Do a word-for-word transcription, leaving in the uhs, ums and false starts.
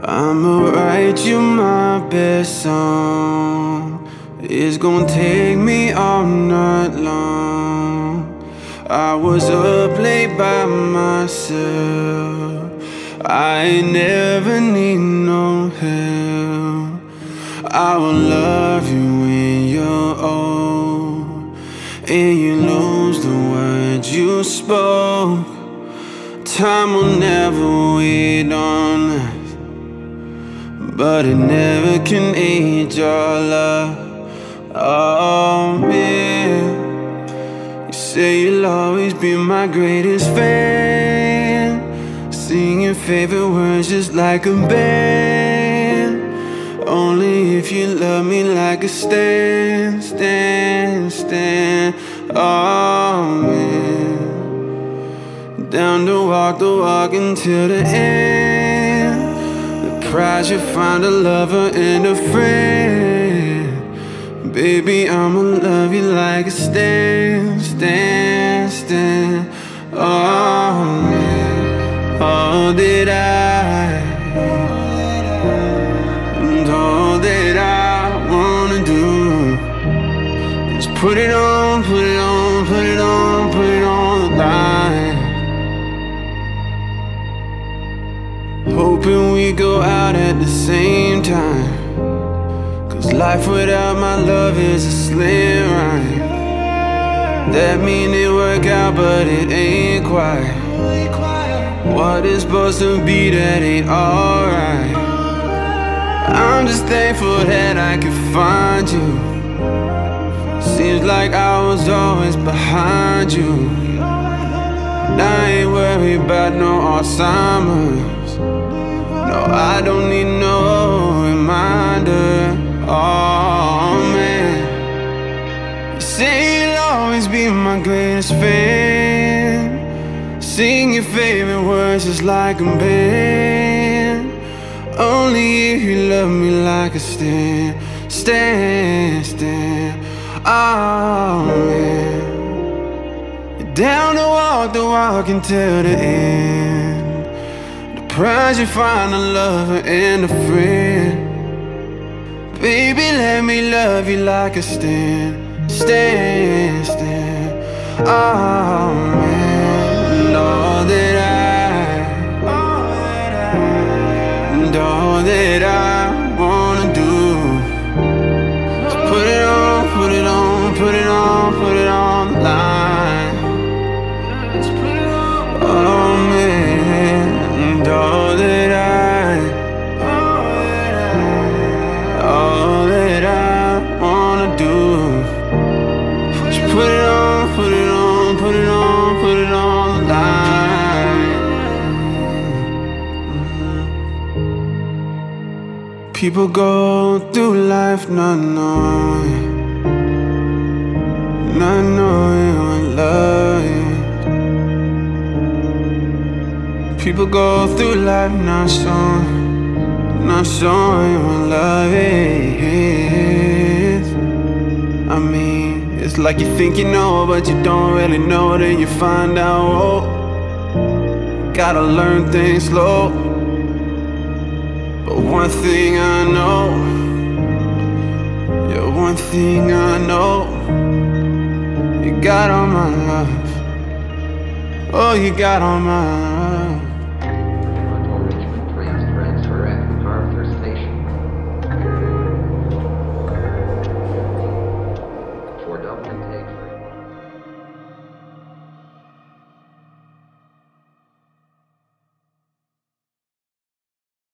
I'ma write you my best song. It's gonna take me all night long. I was up late by myself. I ain't never need no help. I will love you when you're old and you lose the words you spoke. Time will never wait on us, but it never can age our love. Oh man, you say you'll always be my greatest fan, sing your favorite words just like a band. Only if you love me like a stand, stand, stand. Oh man, down to walk the walk until the end. The prize, you find a lover and a friend. Baby, I'ma love you like a stand, stand, stand. Oh man, all that I, and all that I wanna do is put it on, put it on, put it on, put it on the line. Hoping we go out at the same time, 'cause life without my love is a slim rhyme. That mean it work out, but it ain't quite what it's supposed to be, that ain't alright. I'm just thankful that I could find you. Seems like I was always behind you. I ain't worried about no Alzheimer's. No, I don't need no reminder. Oh man, you say you'll always be my greatest fan, sing your favorite words just like a band. Only if you love me like a stand, stand, stand. Oh man, you're down to walk the walk until the end. The prize, you find a lover and a friend. Baby, let me love you like a stand, stand, stand. Oh man, all that I, and all that I wanna do is put it on, put it on, put it on, put it on the line. Oh man, and all that I, all that I wanna do is put it on, put it on, put it on, put it on the line. People go through life not knowing, not knowing what love is. People go through life not showing, not showing what love is. I mean, it's like you think you know, but you don't really know. Then you find out, oh, gotta learn things slow. But one thing I know, yeah, one thing I know, you got all my love. Oh, you got all my love.